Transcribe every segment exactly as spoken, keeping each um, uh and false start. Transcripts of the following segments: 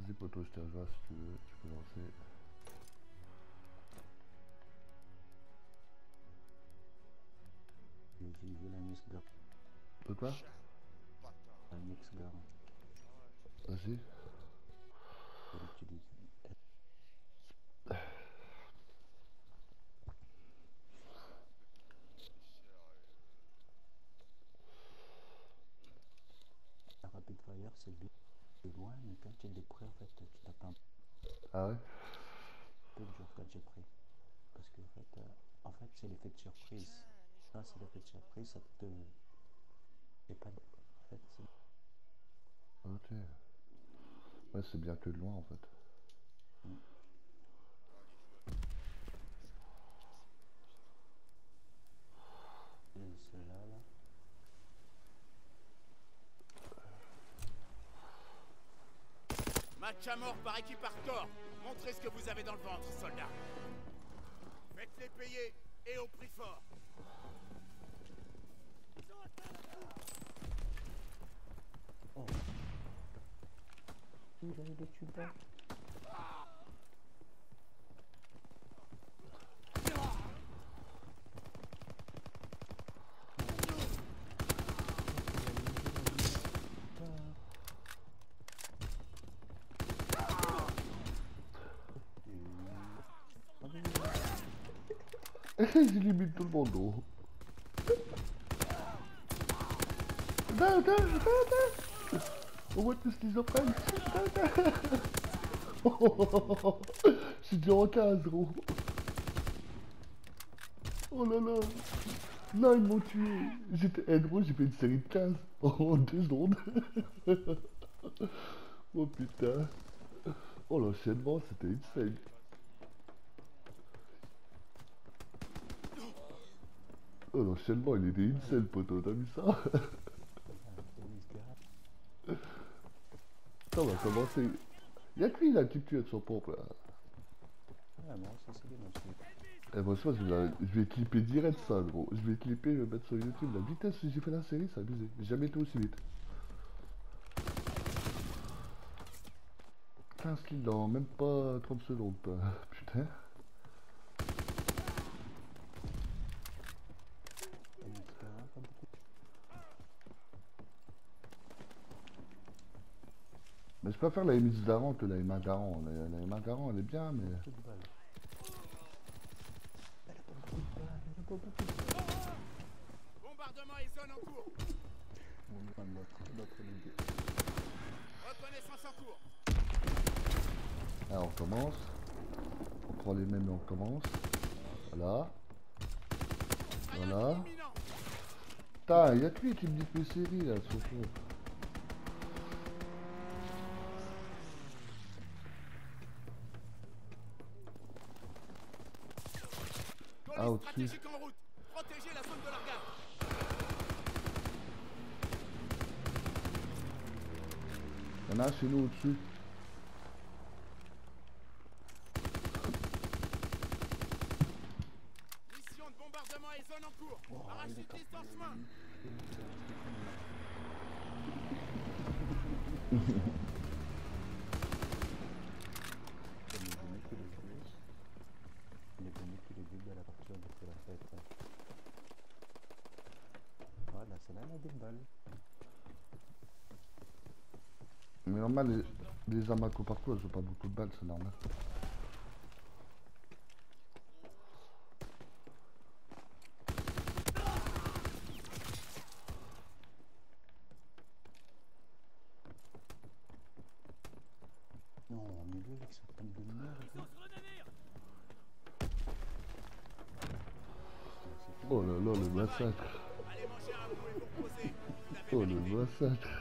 Vas-y poto, je te rejoins si tu veux, tu peux lancer. J'ai utilisé la Mixgar. De quoi? La Mixgar. Vas-y. Je vais l'utiliser. La Rapid Fire, c'est bien de loin, mais quand tu es de près, en fait, tu tapes un Ah ouais? peu dur quand tu es près. Parce que, en fait, euh, en fait c'est l'effet de surprise. Ça, c'est l'effet de surprise, ça te. C'est pas. En fait, c'est. Ok. Ouais, c'est bien que de loin en fait. Mm. Et cela, là. Match à mort par équipe hardcore. Montrez ce que vous avez dans le ventre, soldats. Faites-les payer et au prix fort. Oh! Il a eu des tubas. J'élimine tout le monde, gros. Attends, attends, attends, attends. On voit tous les enfants. Attends, attends. Oh, je suis déjà en quinze, gros. Oh là là. Non, ils m'ont tué. J'étais. Eh, gros, j'ai fait une série de quinze en deux secondes. Oh putain. Oh, l'enchaînement, c'était insane. Oh, l'enchaînement, il était insane, poteau. T'as vu ça? Ça va commencer. Y'a que lui là qui me tue avec son pompe là. Ah, moi aussi, c'est bien aussi. Eh moi je pense que je vais, je vais clipper direct ça gros. Je vais clipper, je vais mettre sur YouTube. La vitesse que j'ai fait la série, c'est abusé. J'ai jamais été aussi vite. quinze kills dans même pas trente secondes. Quoi. Putain. La Mixgar, pas beaucoup. Mais je préfère la M X d'avant que la M un d'avant. La, la M un d'avant elle est bien mais... Beaucoup de balles. Elle a pas beaucoup de balles, elle a pas beaucoup de balles. Bombardement et zone en cours. On va notre, notre ligue. Reconnaissance en cours. Là on commence. On prend les mêmes et on commence. Voilà. Voilà. Imminent. Putain, y'a que lui qui me dit que série là, sur fond. Ah, Colis au-dessus. stratégique en route. Protégez la zone de largage. Y'en a un chez nous au-dessus. Mission de bombardement et zone en cours. Oh, il est Parachutiste en chemin. Comme il est venu tous les jours. Il est venu tous les jours à la partie où on fait la fête. Voilà, c'est là, elle a des balles. Mais normal, les, les Amako partout, elles ont pas beaucoup de balles, c'est normal. Non, au milieu avec sa tombe de merde. Oh là là, le massacre. Allez manger un bout et vous reposez. Vous avez Oh le validé. massacre.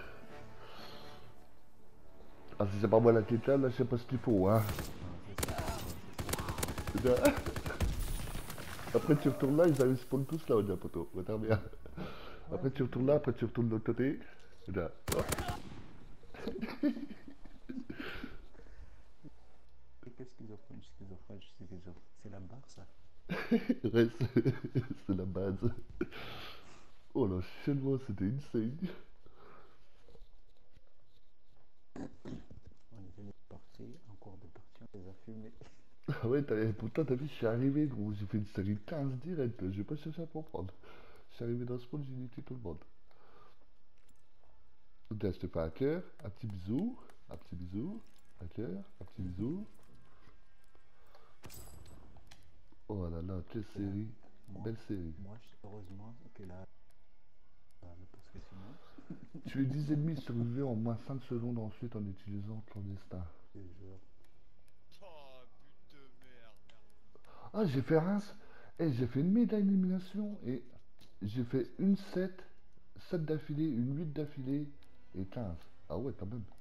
Ah si c'est pas moi la tétane, là je sais pas ce qu'il faut hein. Non, c'est ça, c'est ça, c'est ça. Après tu retournes là, ils arrivent spawn tous là, on dit poteau. Attends bien. Après tu retournes là, après tu retournes de l'autre côté. Là. Et qu'est-ce qu'ils offrent une schizophrène, schizophrène. C'est la barre, ça. Ouais, c'est c'est la base. Oh l'enchaînement, c'était insane. On est venu partout. fumé. Ah ouais, t'as- pourtant, t'as vu, je suis arrivé, gros. J'ai fait une série de quinze direct. Je vais pas chercher à comprendre. Je suis arrivé dans ce monde, j'ai niqué tout le monde. Donc là, je te fais un cœur, un petit bisou, un petit bisou, un cœur, un petit bisou. Oh là là, quelle Et là, série. moi, Belle série. moi, je- heureusement que là, euh, parce que sinon, Tuer dix ennemis survivants en moins cinq secondes ensuite en utilisant clandestin. je te jure. Oh, but de merde. Ah, j'ai fait un. Eh, j'ai fait une médaille d'élimination et j'ai fait une sept, sept d'affilée, une huit d'affilée et quinze. Ah ouais, quand même.